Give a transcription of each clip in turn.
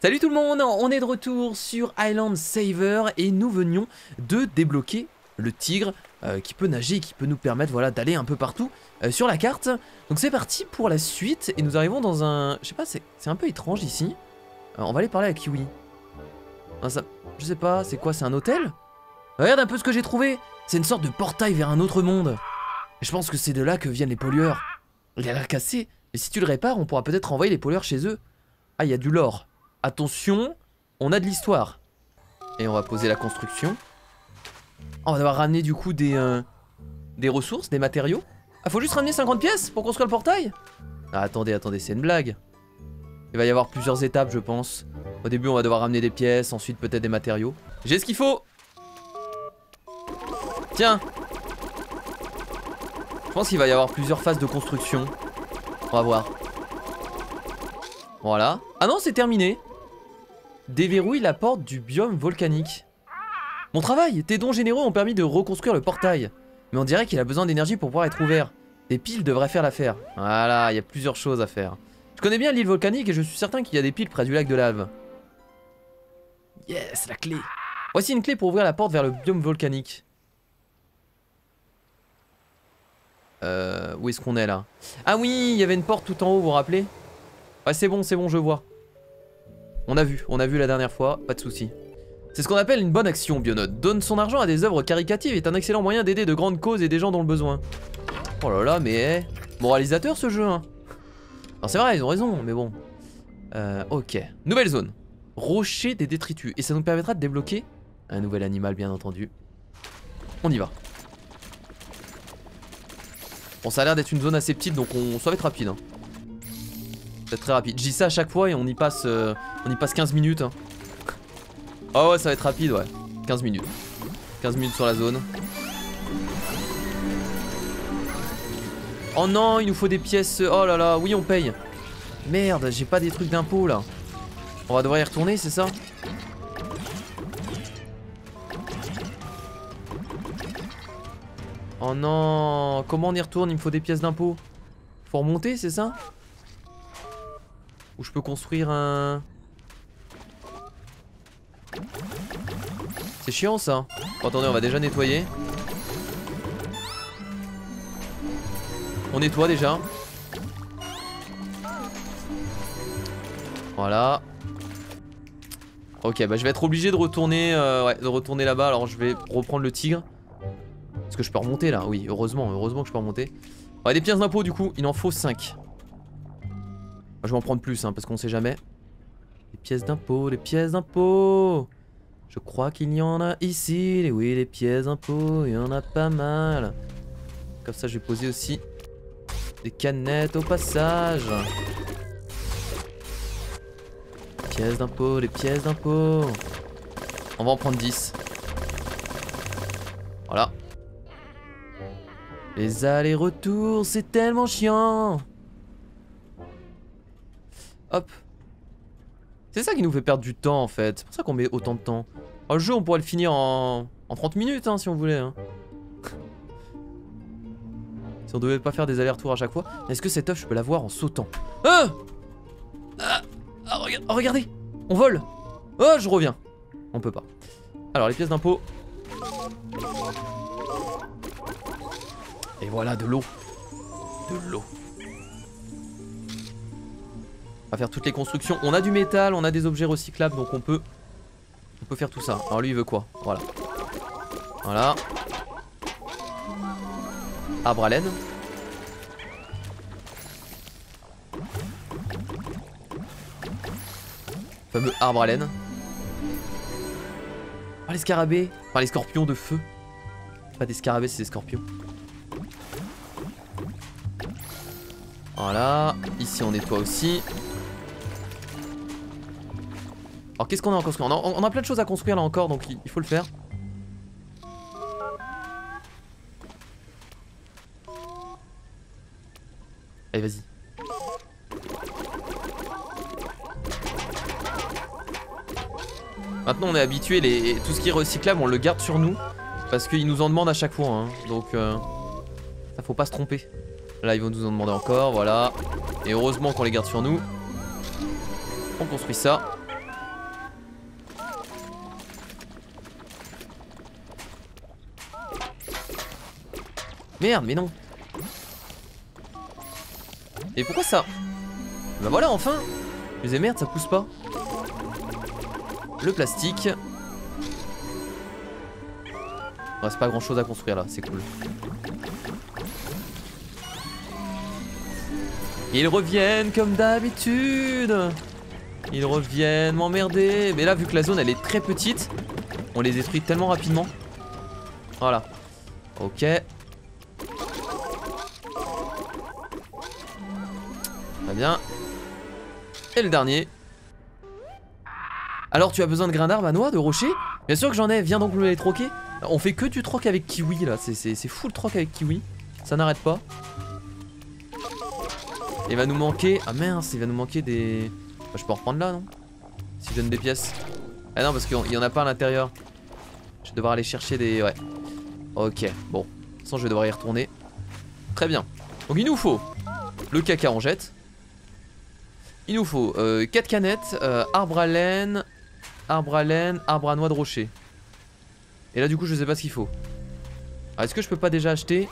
Salut tout le monde, on est de retour sur Island Saver et nous venions de débloquer le tigre qui peut nager et qui peut nous permettre voilà, d'aller un peu partout sur la carte. Donc c'est parti pour la suite et nous arrivons dans un... Je sais pas, c'est un peu étrange ici. On va aller parler à Kiwi. Je sais pas, c'est quoi, c'est un hôtel? Regarde un peu ce que j'ai trouvé. C'est une sorte de portail vers un autre monde. Et je pense que c'est de là que viennent les pollueurs. Il a l'air cassé, mais si tu le répares, on pourra peut-être envoyer les pollueurs chez eux. Ah, il y a du lore. Attention, on a de l'histoire. Et on va poser la construction. On va devoir ramener du coup des ressources, des matériaux. Ah, faut juste ramener 50 pièces pour construire le portail? Ah, attendez, c'est une blague. Il va y avoir plusieurs étapes, je pense. Au début, on va devoir ramener des pièces, ensuite peut-être des matériaux. J'ai ce qu'il faut. Tiens. Je pense qu'il va y avoir plusieurs phases de construction. On va voir. Voilà. Ah non, c'est terminé. Déverrouille la porte du biome volcanique. Mon travail, tes dons généreux ont permis de reconstruire le portail. Mais on dirait qu'il a besoin d'énergie pour pouvoir être ouvert. Des piles devraient faire l'affaire. Voilà, il y a plusieurs choses à faire. Je connais bien l'île volcanique et je suis certain qu'il y a des piles près du lac de lave. Yes, la clé. Voici une clé pour ouvrir la porte vers le biome volcanique. Où est-ce qu'on est là? Ah oui, il y avait une porte tout en haut, vous vous rappelez? Ouais, c'est bon, je vois. On a vu la dernière fois, pas de soucis. C'est ce qu'on appelle une bonne action, Bionote. Donne son argent à des œuvres caricatives est un excellent moyen d'aider de grandes causes et des gens dans le besoin. Oh là là, mais... moralisateur ce jeu, hein. Alors c'est vrai, ils ont raison, mais bon. Ok. Nouvelle zone. Rocher des détritus. Et ça nous permettra de débloquer un nouvel animal, bien entendu. On y va. Bon, ça a l'air d'être une zone assez petite, donc ça va être rapide, hein. C'est très rapide. Je dis ça à chaque fois et on y passe 15 minutes. Hein. Oh ouais, ça va être rapide, ouais. 15 minutes. 15 minutes sur la zone. Oh non, il nous faut des pièces. Oh là là, oui, on paye. Merde, j'ai pas des trucs d'impôts là. On va devoir y retourner, c'est ça? Oh non, comment on y retourne? Il me faut des pièces d'impôts. Faut remonter, c'est ça? Ou je peux construire un... C'est chiant ça. Bon, attendez, on va déjà nettoyer. On nettoie déjà. Voilà. Ok, bah je vais être obligé de retourner là-bas. Alors je vais reprendre le tigre. Est-ce que je peux remonter là? Oui, heureusement que je peux remonter. Ouais, des pièces d'impôt du coup, il en faut 5. Je vais en prendre plus, hein, parce qu'on sait jamais. Les pièces d'impôt, les pièces d'impôt. Je crois qu'il y en a ici. Oui, les pièces d'impôt, il y en a pas mal. Comme ça, je vais poser aussi des canettes au passage. Les pièces d'impôt, les pièces d'impôt. On va en prendre 10. Voilà. Les allers-retours, c'est tellement chiant. Hop. C'est ça qui nous fait perdre du temps en fait. C'est pour ça qu'on met autant de temps. Alors, le jeu on pourrait le finir en 30 minutes hein, si on voulait hein. Si on devait pas faire des allers-retours à chaque fois. Est-ce que cette œuf je peux la voir en sautant? Regardez. On vole. Oh, je reviens. On peut pas. Alors les pièces d'impôt. Et voilà de l'eau. De l'eau. On va faire toutes les constructions. On a du métal, on a des objets recyclables, donc on peut faire tout ça. Alors lui il veut quoi? Voilà. Voilà. Arbre à laine. Fameux arbre à laine. Oh les scarabées. Enfin les scorpions de feu. Pas des scarabées, c'est des scorpions. Voilà. Ici on nettoie aussi. Alors qu'est-ce qu'on a à construire? On a plein de choses à construire là encore, donc il faut le faire. Allez vas-y. Maintenant on est habitué, tout ce qui est recyclable on le garde sur nous. Parce qu'ils nous en demandent à chaque fois hein. Donc ça faut pas se tromper. Là ils vont nous en demander encore, voilà. Et heureusement qu'on les garde sur nous. On construit ça. Merde, mais non. Et pourquoi ça? Bah voilà, enfin. Je disais merde, ça pousse pas. Le plastique. Il reste pas grand chose à construire là, c'est cool. Ils reviennent comme d'habitude. Ils reviennent m'emmerder. Mais là, vu que la zone elle est très petite, on les détruit tellement rapidement. Voilà. Ok. Très bien. Et le dernier. Alors tu as besoin de grains d'arbre à noix, de rochers? Bien sûr que j'en ai, viens donc me les troquer. On fait que du troc avec Kiwi là, c'est fou le troc avec Kiwi. Ça n'arrête pas. Il va nous manquer... Ah mince, il va nous manquer des... Bah, je peux en reprendre là, non? Si je donne des pièces. Ah non, parce qu'il y en a pas à l'intérieur. Je vais devoir aller chercher des... Ouais. Ok, bon. De toute façon, je vais devoir y retourner. Très bien. Donc il nous faut le caca, on jette. Il nous faut 4 canettes, arbre à laine, arbre à noix de rocher. Et là du coup je sais pas ce qu'il faut. Est-ce que je peux pas déjà acheter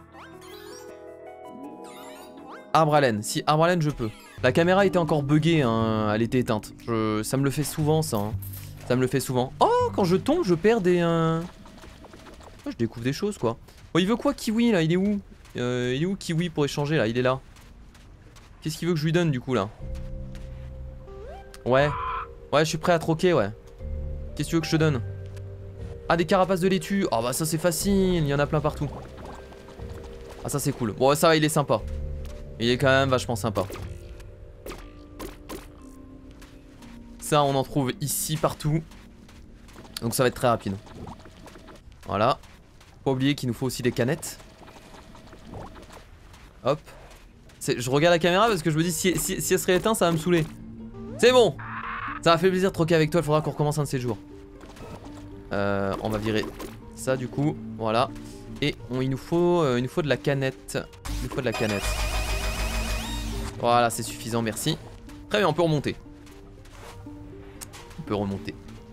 arbre à laine? Si, arbre à laine je peux. La caméra était encore buggée, hein, elle était éteinte. Ça me le fait souvent ça. Hein. Ça me le fait souvent. Oh, quand je tombe je perds des... Oh, je découvre des choses quoi. Oh, il veut quoi Kiwi là? Il est où? Il est où Kiwi pour échanger là? Il est là. Qu'est-ce qu'il veut que je lui donne du coup là? Ouais. Ouais, je suis prêt à troquer, ouais. Qu'est-ce que tu veux que je te donne? Ah, des carapaces de laitue. Oh bah ça c'est facile, il y en a plein partout. Ah ça c'est cool. Bon ça va, il est sympa. Il est quand même vachement sympa. Ça on en trouve ici partout. Donc ça va être très rapide. Voilà. Pas oublier qu'il nous faut aussi des canettes. Hop. Je regarde la caméra parce que je me dis si elle serait éteinte ça va me saouler. C'est bon. Ça m'a fait plaisir de troquer avec toi, il faudra qu'on recommence un de ces jours. On va virer ça du coup, voilà. Et il nous faut de la canette. Il nous faut de la canette. Voilà, c'est suffisant, merci. Très bien, on peut remonter. On peut remonter.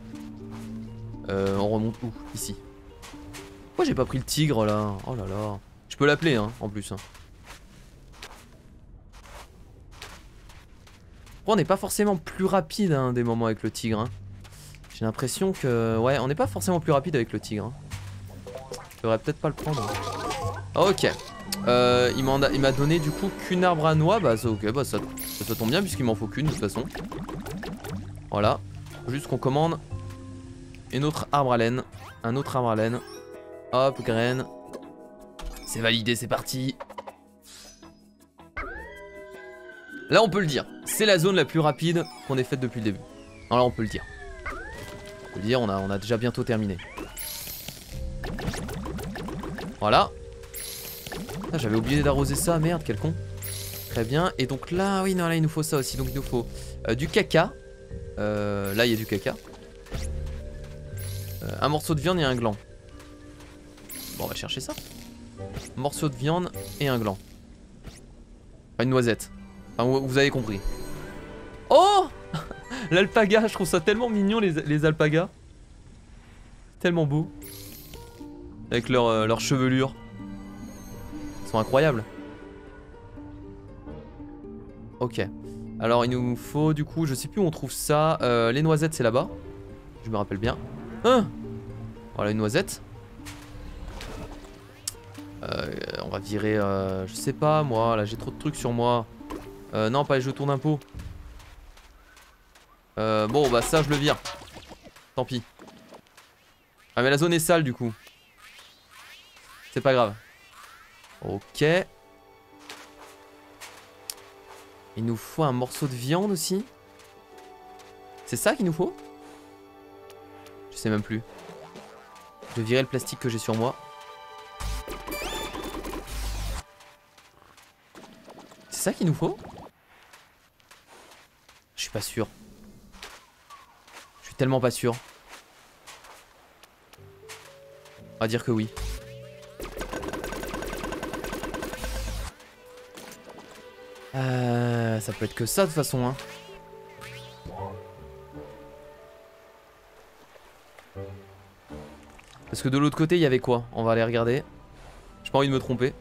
On remonte où? Ici. Pourquoi j'ai pas pris le tigre là? Oh là là. Je peux l'appeler hein, en plus. Hein. On n'est pas forcément plus rapide hein, des moments avec le tigre. Hein. J'ai l'impression que... Ouais, on n'est pas forcément plus rapide avec le tigre. Hein. Je devrais peut-être pas le prendre. Ok. Il m'a donné du coup qu'une arbre à noix. Bah ok, bah ça tombe bien puisqu'il m'en faut qu'une de toute façon. Voilà. Faut juste qu'on commande une autre arbre à laine. Un autre arbre à laine. Hop, graine. C'est validé, c'est parti. Là on peut le dire, c'est la zone la plus rapide qu'on ait faite depuis le début. Alors là on peut le dire. On peut le dire, on a déjà bientôt terminé. Voilà. Ah, j'avais oublié d'arroser ça, merde, quel con. Très bien, et donc là, oui, non, là il nous faut ça aussi. Donc il nous faut du caca. Là il y a du caca. Un morceau de viande et un gland. Bon, on va chercher ça. Morceau de viande et un gland. Enfin, une noisette. Enfin, vous avez compris. Oh l'alpaga, je trouve ça tellement mignon les alpagas. Tellement beau. Avec leur chevelure. Ils sont incroyables. Ok. Alors il nous faut du coup, je sais plus où on trouve ça. Les noisettes c'est là-bas. Je me rappelle bien. Hein, voilà une noisette. On va virer, je sais pas moi, là j'ai trop de trucs sur moi. Non, pas les jetons d'impôt. Bon, bah ça, je le vire. Tant pis. Ah, mais la zone est sale, du coup. C'est pas grave. Ok. Il nous faut un morceau de viande aussi. C'est ça qu'il nous faut? Je sais même plus. Je vais virer le plastique que j'ai sur moi. C'est ça qu'il nous faut? Je suis pas sûr. Je suis tellement pas sûr. On va dire que oui. Ça peut être que ça de toute façon hein. Parce que de l'autre côté il y avait quoi? On va aller regarder. Je pas envie de me tromper.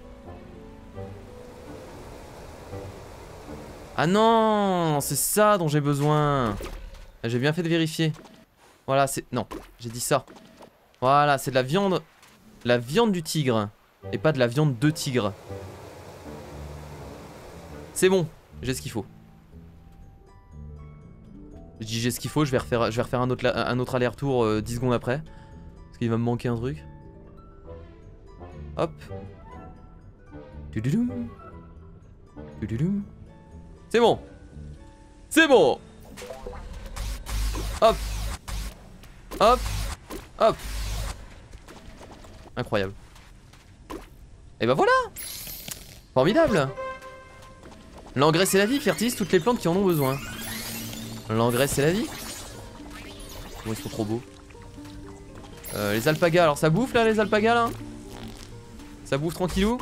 Ah non, c'est ça dont j'ai besoin. J'ai bien fait de vérifier. Voilà, c'est... Non, j'ai dit ça. Voilà, c'est de la viande. La viande du tigre. Et pas de la viande de tigre. C'est bon, j'ai ce qu'il faut. Je dis j'ai ce qu'il faut, je vais refaire un autre aller-retour 10 secondes après. Parce qu'il va me manquer un truc. Hop. Tududoum. Tududoum. C'est bon. C'est bon. Hop. Hop. Hop. Incroyable. Et bah voilà. Formidable. L'engrais c'est la vie, fertilise toutes les plantes qui en ont besoin. L'engrais c'est la vie. Oh, ils sont trop beaux. Les alpagas, alors ça bouffe là les alpagas là? Ça bouffe tranquillou?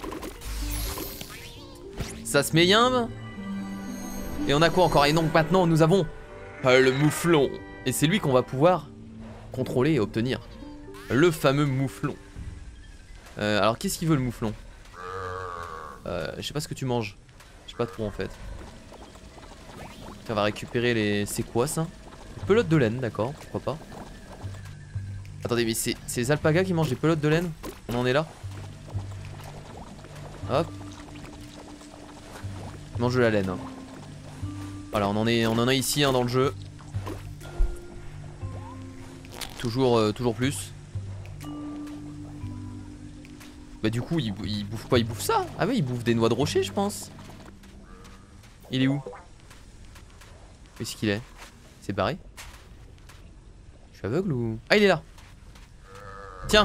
Ça se méyimbe. Et on a quoi encore? Et donc maintenant nous avons le mouflon. Et c'est lui qu'on va pouvoir contrôler et obtenir. Le fameux mouflon. Alors qu'est-ce qu'il veut le mouflon? Je sais pas ce que tu manges. Je sais pas trop en fait. On va récupérer les... C'est quoi ça? Des pelotes de laine, d'accord, pourquoi pas. Attendez, mais c'est les alpagas qui mangent des pelotes de laine? On en est là? Hop. Ils mangent de la laine hein. Voilà, on en a ici hein, dans le jeu. Toujours plus. Bah du coup, il bouffe quoi? Il bouffe ça? Ah oui, il bouffe des noix de rocher, je pense. Il est où? Où est-ce qu'il est? C'est barré? Je suis aveugle ou... Ah, il est là. Tiens.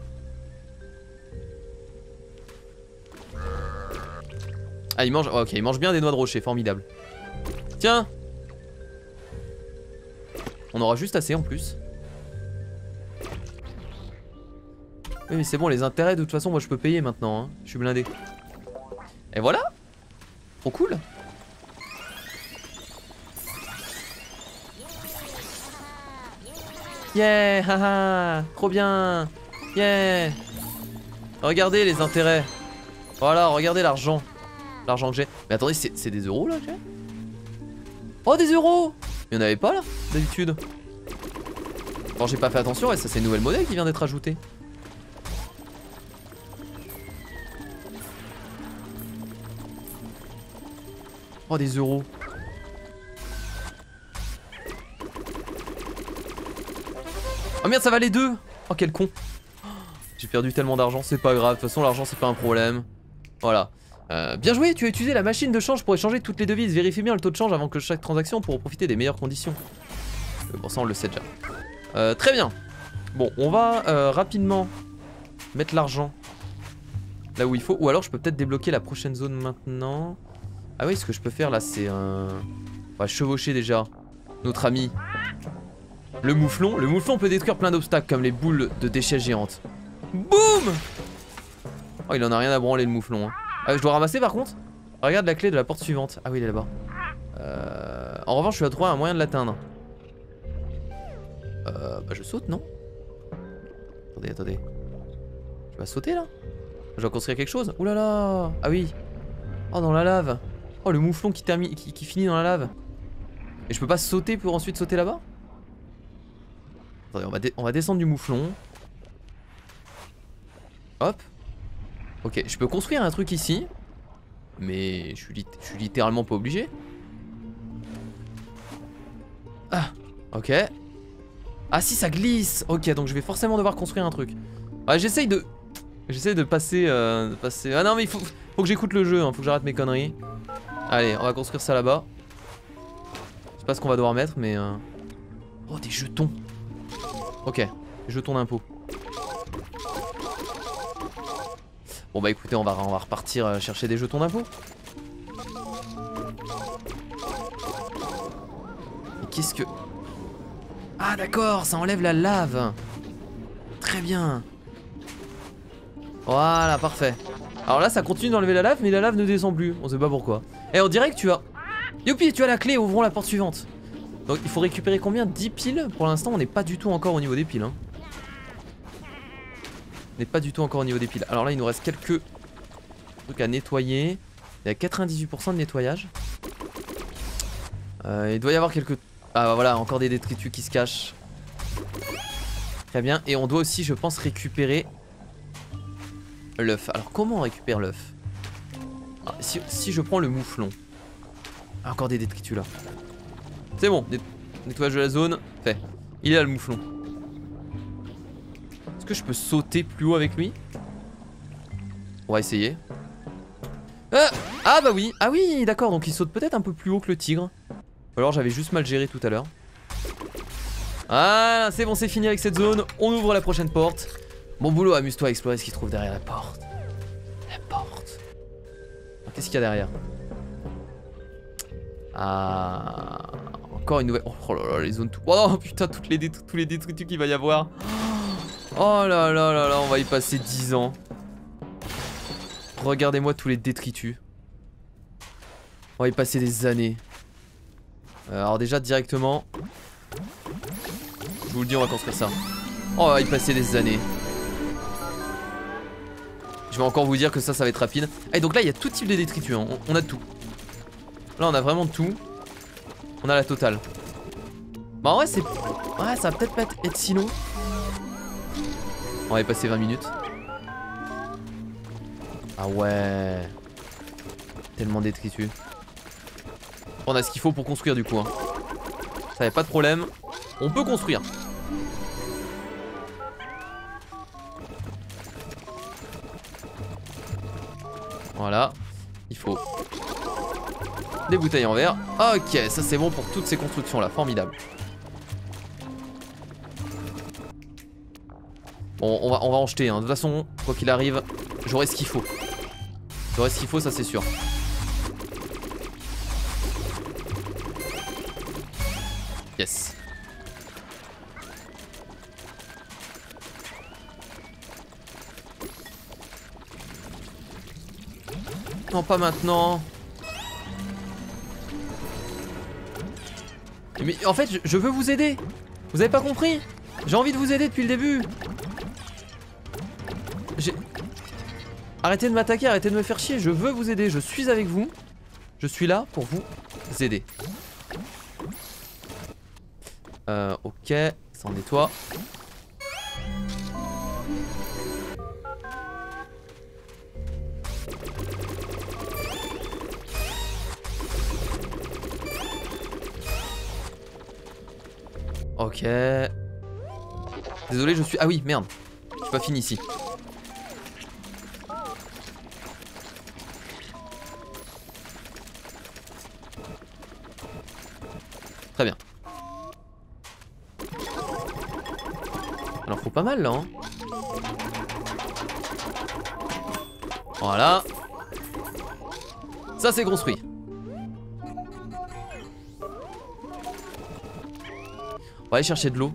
Ah, il mange... Oh, ok, il mange bien des noix de rocher, formidable. Tiens. On aura juste assez en plus. Oui mais c'est bon, les intérêts de toute façon moi je peux payer maintenant hein. Je suis blindé. Et voilà. Trop cool. Yeah, haha, trop bien. Yeah. Regardez les intérêts. Voilà, regardez l'argent. L'argent que j'ai. Mais attendez, c'est des euros là que j'ai? Oh des euros. Il y en avait pas là d'habitude. Bon j'ai pas fait attention et ça c'est une nouvelle monnaie qui vient d'être ajoutée. Oh des euros. Oh merde ça va les deux. Oh quel con. J'ai perdu tellement d'argent, c'est pas grave. De toute façon l'argent c'est pas un problème. Voilà. Bien joué, tu as utilisé la machine de change pour échanger toutes les devises. Vérifie bien le taux de change avant que chaque transaction pour profiter des meilleures conditions. Bon ça on le sait déjà. Très bien. Bon on va rapidement mettre l'argent là où il faut. Ou alors je peux peut-être débloquer la prochaine zone maintenant. Ah oui, ce que je peux faire là, c'est on va chevaucher déjà notre ami le mouflon. Le mouflon peut détruire plein d'obstacles comme les boules de déchets géantes. Boum. Oh, il en a rien à branler le mouflon. Hein. Je dois ramasser par contre. Regarde la clé de la porte suivante. Ah oui, il est là-bas. En revanche, je vais trouver un moyen de l'atteindre. Bah je saute, non? Attendez. Tu vas sauter là? Je dois construire quelque chose? Ouh là là. Ah oui. Oh, dans la lave. Oh, le mouflon qui finit dans la lave. Et je peux pas sauter pour ensuite sauter là-bas? Attendez, on va descendre du mouflon. Hop. Ok, je peux construire un truc ici. Mais je suis littéralement pas obligé. Ah, ok. Ah si, ça glisse. Ok, donc je vais forcément devoir construire un truc. Ah, j'essaye de passer, Ah non mais il faut que j'écoute le jeu, hein. Faut que j'arrête mes conneries. Allez, on va construire ça là-bas. Je sais pas ce qu'on va devoir mettre mais Oh des jetons. Ok, des jetons d'impôt. Bon bah écoutez, on va repartir chercher des jetons d'impôt. Et qu'est-ce que... Ah d'accord, ça enlève la lave. Très bien. Voilà, parfait. Alors là, ça continue d'enlever la lave, mais la lave ne descend plus. On sait pas pourquoi. Et on dirait que tu as... Youpi, tu as la clé, ouvrons la porte suivante. Donc il faut récupérer combien? 10 piles. Pour l'instant, on n'est pas du tout encore au niveau des piles. Hein. On n'est pas du tout encore au niveau des piles. Alors là, il nous reste quelques trucs à nettoyer. Il y a 98% de nettoyage. Il doit y avoir quelques... Ah bah voilà, encore des détritus qui se cachent. Très bien. Et on doit aussi, je pense, récupérer l'œuf. Alors comment on récupère l'œuf? Si je prends le mouflon. Ah, encore des détritus là. C'est bon, nettoyage de la zone, fait. Il est là le mouflon. Est-ce que je peux sauter plus haut avec lui? On va essayer. Ah bah oui, ah oui, d'accord, donc il saute peut-être un peu plus haut que le tigre. Ou alors j'avais juste mal géré tout à l'heure. Ah, c'est bon, c'est fini avec cette zone. On ouvre la prochaine porte. Bon boulot, amuse-toi à explorer ce qui se trouve derrière la porte. La porte. Qu'est-ce qu'il y a derrière? Ah, encore une nouvelle. Oh là là, les zones tout. Oh putain, tous les détritus qu'il va y avoir. Oh là là là là, on va y passer 10 ans. Regardez-moi tous les détritus. On va y passer des années. Alors déjà directement, je vous le dis, on va construire ça. On va y passer des années. Je vais encore vous dire que ça va être rapide. Et donc là il y a tout type de détritus, hein. On a tout. Là on a vraiment tout. On a la totale. Bah en vrai c'est... Ouais, ça va peut-être pas être si long. On va y passer 20 minutes. Ah ouais. Tellement de détritus. On a ce qu'il faut pour construire du coup, hein. Ça y a pas de problème. On peut construire. Voilà. Il faut des bouteilles en verre. Ok, ça c'est bon pour toutes ces constructions là. Formidable. Bon, on va en jeter, hein. De toute façon, quoi qu'il arrive, j'aurai ce qu'il faut. J'aurai ce qu'il faut, ça c'est sûr. Yes. Non, pas maintenant. Mais en fait, je veux vous aider. Vous avez pas compris? J'ai envie de vous aider depuis le début. Arrêtez de m'attaquer, arrêtez de me faire chier. Je veux vous aider, je suis avec vous. Je suis là pour vous aider. Ok, ça en nettoie. Ok. Désolé, je suis... Ah oui, merde. Je suis pas fini ici. Très bien. Alors faut pas mal là, hein. Voilà. Ça c'est construit. On va aller chercher de l'eau.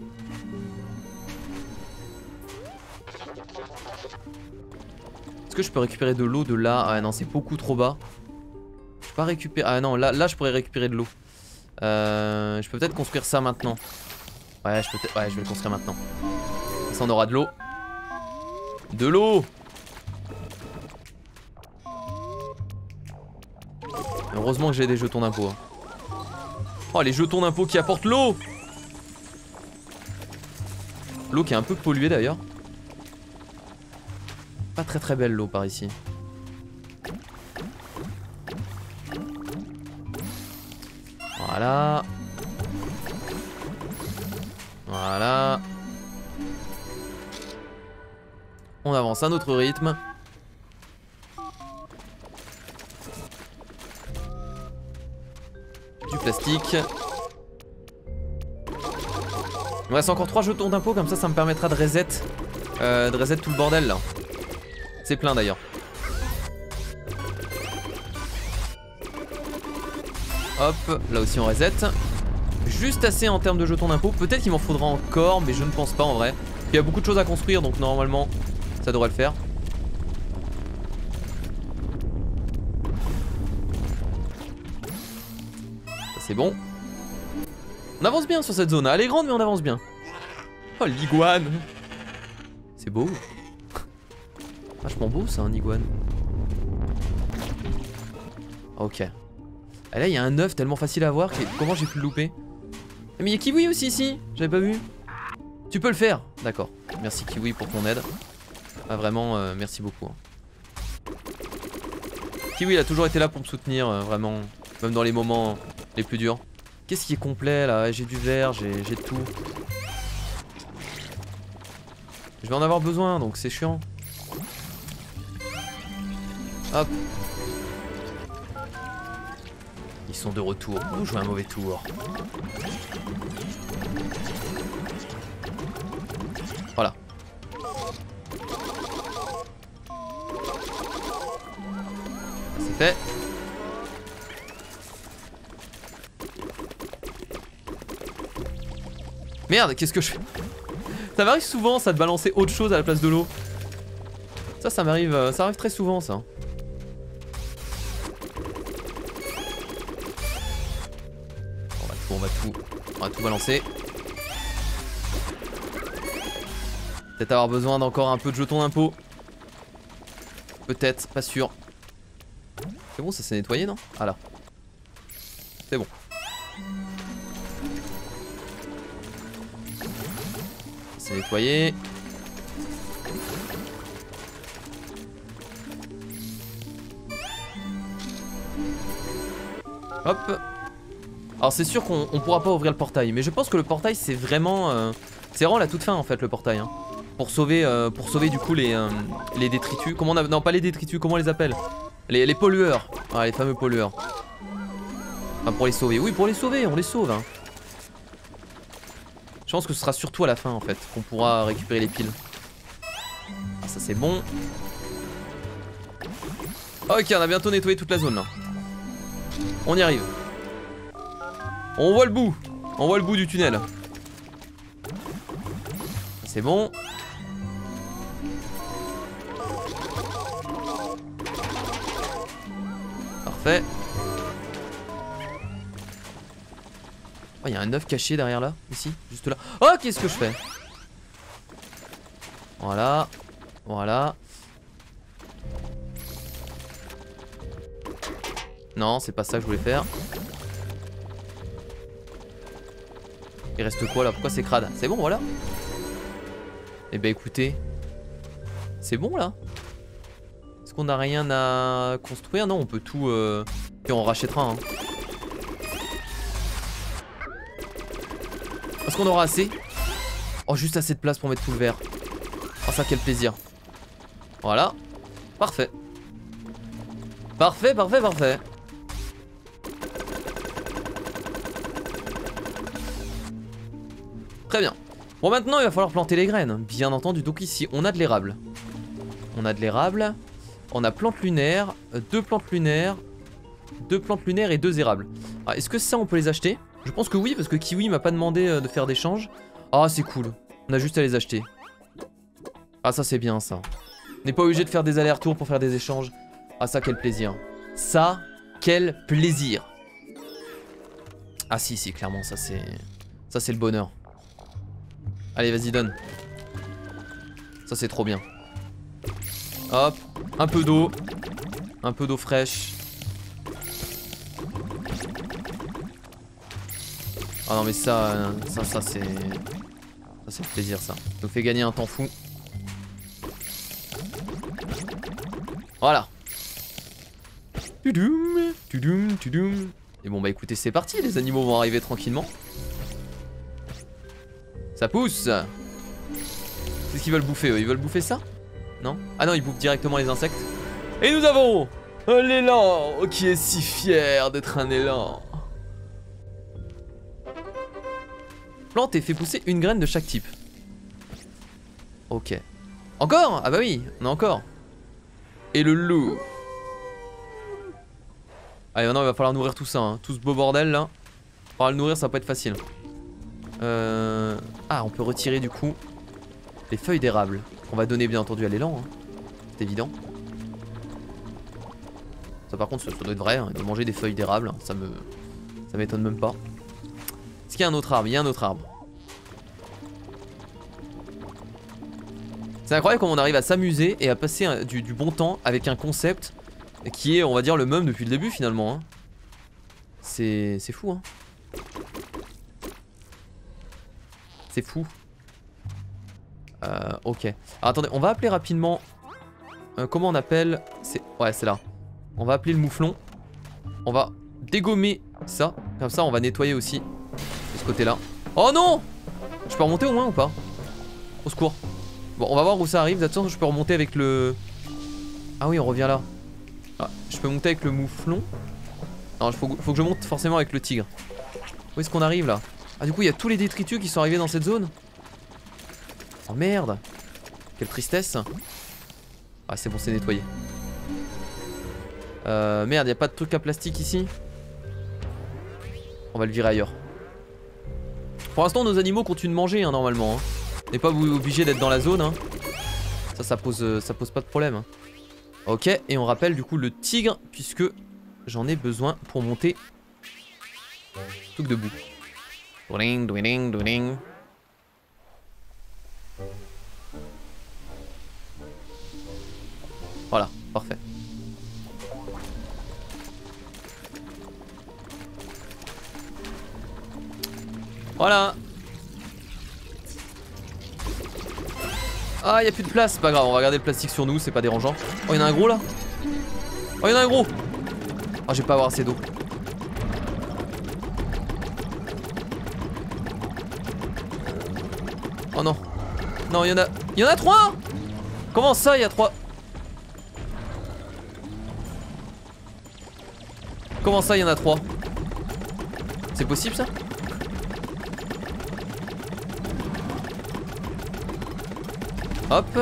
Est-ce que je peux récupérer de l'eau de là? Ah non, c'est beaucoup trop bas. Je peux pas récupérer... Ah non, là je pourrais récupérer de l'eau. Je peux peut-être construire ça maintenant. Ouais, je vais le construire maintenant. Ça, on aura de l'eau. De l'eau! Heureusement que j'ai des jetons d'impôt, hein. Oh, les jetons d'impôt qui apportent l'eau! L'eau qui est un peu polluée d'ailleurs. Pas très très belle l'eau par ici. Voilà. Voilà. On avance à notre rythme. Du plastique. Il me reste encore 3 jetons d'impôt, comme ça me permettra de reset tout le bordel là. C'est plein d'ailleurs. Hop, là aussi on reset. Juste assez en termes de jetons d'impôt. Peut-être qu'il m'en faudra encore, mais je ne pense pas en vrai. Il y a beaucoup de choses à construire, donc normalement ça devrait le faire. Ça c'est bon. On avance bien sur cette zone, elle est grande mais on avance bien. Oh l'iguane. C'est beau. Vachement beau ça, un iguane. Ok. Et là, il y a un œuf tellement facile à voir. Comment j'ai pu le louper? Mais il y a Kiwi aussi ici. J'avais pas vu. Tu peux le faire. D'accord. Merci Kiwi pour ton aide. Ah, vraiment, merci beaucoup. Hein. Kiwi, il a toujours été là pour me soutenir, vraiment. Même dans les moments les plus durs. Qu'est-ce qui est complet là? J'ai du verre, j'ai tout. Je vais en avoir besoin, donc c'est chiant. Hop. Ils sont de retour. Oh, je joué un mauvais tour. Voilà. C'est fait. Merde, qu'est-ce que je fais? Ça m'arrive souvent ça de balancer autre chose à la place de l'eau. Ça m'arrive très souvent ça. On va tout balancer. Peut-être avoir besoin d'encore un peu de jetons d'impôt. Peut-être, pas sûr. C'est bon, ça s'est nettoyé, non? Ah là. C'est bon. C'est nettoyé. Hop. Alors c'est sûr qu'on pourra pas ouvrir le portail, mais je pense que le portail c'est vraiment la toute fin en fait le portail. Hein. Pour sauver du coup les détritus. Comment on a... Non pas les détritus, comment on les appelle? Les pollueurs. Ah, les fameux pollueurs. Enfin pour les sauver. Oui pour les sauver, on les sauve. Hein. Je pense que ce sera surtout à la fin en fait qu'on pourra récupérer les piles. Ah ça c'est bon. Ok on a bientôt nettoyé toute la zone là. On y arrive. On voit le bout. On voit le bout du tunnel. C'est bon. Parfait. Oh, il y a un œuf caché derrière là, ici, juste là. Oh, qu'est-ce que je fais? Voilà. Voilà. Non, c'est pas ça que je voulais faire. Il reste quoi là? Pourquoi c'est crade? C'est bon, voilà. Eh ben écoutez. C'est bon là. Est-ce qu'on a rien à construire? Non, on peut tout... Et on rachètera. Hein. Est-ce qu'on aura assez? Oh, juste assez de place pour mettre tout le verre. Oh, ça, quel plaisir. Voilà. Parfait. Parfait, parfait, parfait. Très bien. Bon, maintenant, il va falloir planter les graines. Bien entendu. Donc ici, on a de l'érable. On a de l'érable. On a plante lunaire. 2 plantes lunaires. 2 plantes lunaires et 2 érables. Est-ce que ça, on peut les acheter? Je pense que oui, parce que Kiwi m'a pas demandé de faire d'échange. Ah, c'est cool. On a juste à les acheter. Ah, ça, c'est bien, ça. On n'est pas obligé de faire des allers-retours pour faire des échanges. Ah, ça, quel plaisir. Ça, quel plaisir. Ah, si, si, clairement, ça, c'est... Ça, c'est le bonheur. Allez, vas-y, donne. Ça, c'est trop bien. Hop, un peu d'eau. Un peu d'eau fraîche. Ah non mais ça c'est... Ça c'est le plaisir ça. Ça nous fait gagner un temps fou. Voilà. Tudoum, tudoum, tudoum. Et bon bah écoutez c'est parti, les animaux vont arriver tranquillement. Ça pousse. Qu'est-ce qu'ils veulent bouffer eux? Ils veulent bouffer ça? Non? Ah non ils bouffent directement les insectes. Et nous avons un élan qui est si fier d'être un élan. Plante et fait pousser une graine de chaque type. Ok. Encore? Ah bah oui, on a encore. Et le loup. Allez maintenant il va falloir nourrir tout ça hein. Tout ce beau bordel là. Pour le nourrir ça va pas être facile. Ah on peut retirer du coup les feuilles d'érable. On va donner bien entendu à l'élan hein. C'est évident. Ça par contre ça doit être vrai hein. Il doit manger des feuilles d'érable. Ça m'étonne même pas. Est-ce qu'il y a un autre arbre? Il y a un autre arbre. C'est incroyable comment on arrive à s'amuser et à passer du bon temps avec un concept qui est, on va dire, le même depuis le début finalement. Hein. C'est fou, hein. C'est fou. Ok. Alors, attendez, on va appeler rapidement. Comment on appelle? Ouais, c'est là. On va appeler le mouflon. On va dégommer ça. Comme ça, on va nettoyer aussi de ce côté-là. Oh non! Je peux remonter au moins ou pas? Au secours. Bon, on va voir où ça arrive. Attention, je peux remonter avec le... Ah oui, on revient là. Ah, je peux monter avec le mouflon. Non, faut que je monte forcément avec le tigre. Où est-ce qu'on arrive là? Ah, du coup, il y a tous les détritus qui sont arrivés dans cette zone. Oh merde. Quelle tristesse. Ah, c'est bon, c'est nettoyé. Merde, y a pas de truc à plastique ici. On va le virer ailleurs. Pour l'instant, nos animaux continuent de manger, hein, normalement. Hein. On n'est pas obligé d'être dans la zone. Hein. Ça pose pas de problème. Hein. Ok, et on rappelle du coup le tigre, puisque j'en ai besoin pour monter. Truc debout. Dwing, dwing, dwing. Voilà, parfait. Voilà. Ah, y a plus de place, c'est pas grave, on va garder le plastique sur nous, c'est pas dérangeant. Oh, y'en a un gros là. Oh, y'en a un gros. Oh, je vais pas avoir assez d'eau. Oh non. Non, y'en a 3. Comment ça, y a 3? Comment ça, y'en a 3? C'est possible ça? Hop.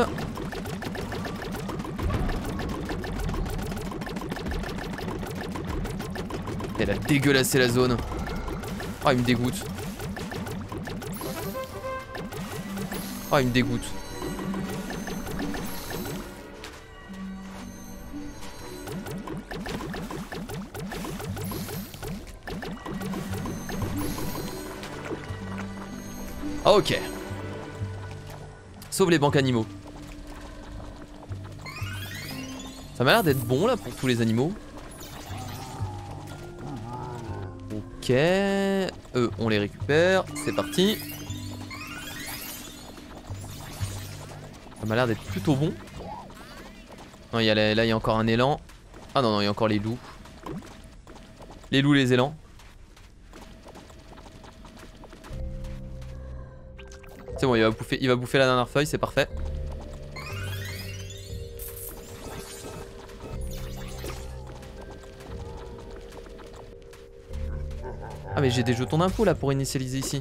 Elle a dégueulassé la zone. Oh, il me dégoûte. Oh, il me dégoûte. Ok. Sauve les banques animaux. Ça m'a l'air d'être bon là pour tous les animaux. Ok. On les récupère. C'est parti. Ça m'a l'air d'être plutôt bon. Non, là il y a encore un élan. Ah non, non, il y a encore les loups. Les loups, les élans. C'est bon, il va bouffer la dernière feuille, c'est parfait. Ah mais j'ai des jetons d'impôt là pour initialiser ici.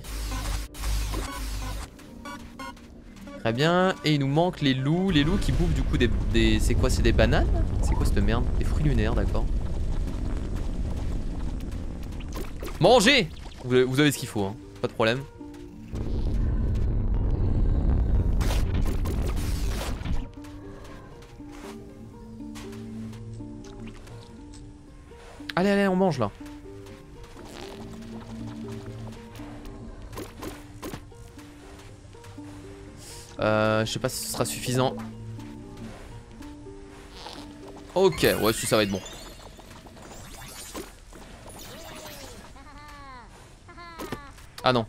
Très bien, et il nous manque les loups qui bouffent du coup des c'est quoi, c'est des bananes? C'est quoi cette merde? Des fruits lunaires, d'accord. Mangez! Vous avez ce qu'il faut, hein. Pas de problème. Allez, allez, on mange là. Je sais pas si ce sera suffisant. Ok, ouais, si ça va être bon. Ah non.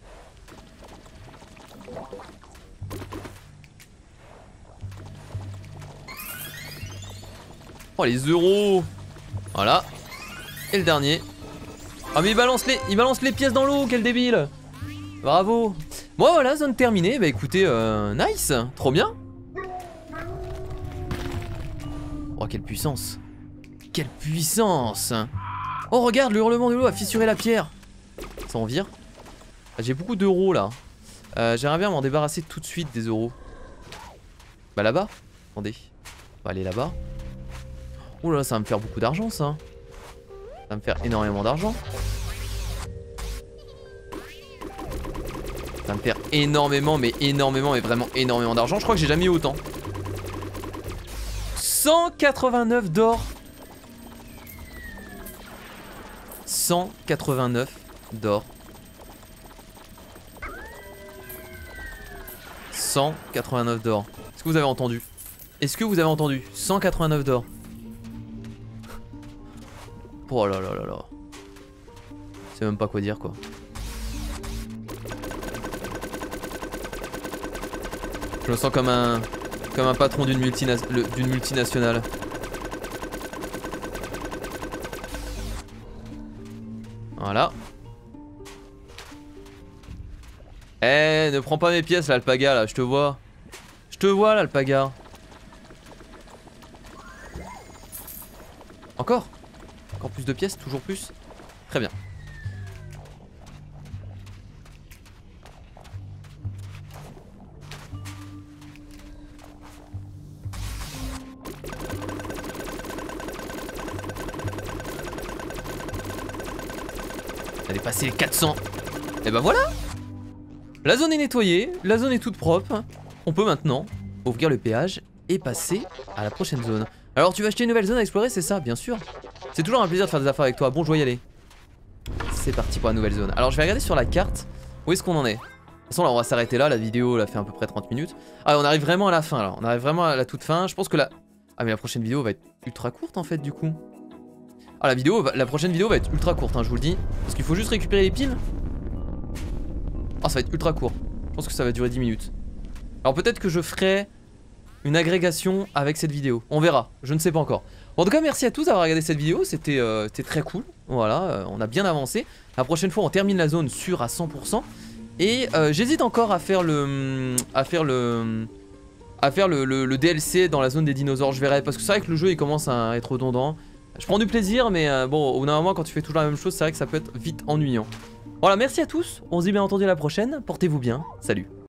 Oh les euros. Voilà. Et le dernier. Ah mais il balance les pièces dans l'eau, quel débile. Bravo. Bon voilà, zone terminée. Bah écoutez, nice. Trop bien. Oh quelle puissance. Quelle puissance. Oh regarde, le hurlement de l'eau a fissuré la pierre. Ça en vire. Ah, j'ai beaucoup d'euros là. J'aimerais bien m'en débarrasser tout de suite des euros. Bah là-bas. Attendez. On va aller là-bas. Oh là, ça va me faire beaucoup d'argent ça. Ça va me faire énormément d'argent. Ça va me faire énormément, mais vraiment énormément d'argent. Je crois que j'ai jamais eu autant. 189 d'or. 189 d'or. 189 d'or. Est-ce que vous avez entendu? Est-ce que vous avez entendu? 189 d'or. Oh là là là là. Je sais même pas quoi dire quoi. Je me sens comme un patron d'une multinationale. Voilà. Eh, ne prends pas mes pièces l'alpaga là, je te vois. Je te vois l'alpaga. Encore? Encore plus de pièces, toujours plus? Très bien. Elle est passée les 400. Et bah voilà. La zone est nettoyée, la zone est toute propre. On peut maintenant ouvrir le péage et passer à la prochaine zone. Alors tu vas acheter une nouvelle zone à explorer, c'est ça? Bien sûr. C'est toujours un plaisir de faire des affaires avec toi. Bon, je vais y aller. C'est parti pour la nouvelle zone. Alors je vais regarder sur la carte où est-ce qu'on en est. De toute façon là on va s'arrêter là, la vidéo là fait à peu près 30 minutes. Ah on arrive vraiment à la fin là, on arrive vraiment à la toute fin. Je pense que la... Ah mais la prochaine vidéo va être ultra courte en fait du coup. Ah la prochaine vidéo va être ultra courte hein, je vous le dis. Parce qu'il faut juste récupérer les piles. Ah ça va être ultra court. Je pense que ça va durer 10 minutes. Alors peut-être que je ferai une agrégation avec cette vidéo. On verra, je ne sais pas encore. Bon, en tout cas merci à tous d'avoir regardé cette vidéo, c'était très cool. Voilà, on a bien avancé. La prochaine fois on termine la zone sûre à 100%. Et j'hésite encore à faire le DLC dans la zone des dinosaures. Je verrai parce que c'est vrai que le jeu il commence à être redondant. Je prends du plaisir mais bon au bout d'un moment quand tu fais toujours la même chose c'est vrai que ça peut être vite ennuyant. Voilà merci à tous, on se dit bien entendu à la prochaine, portez-vous bien, salut.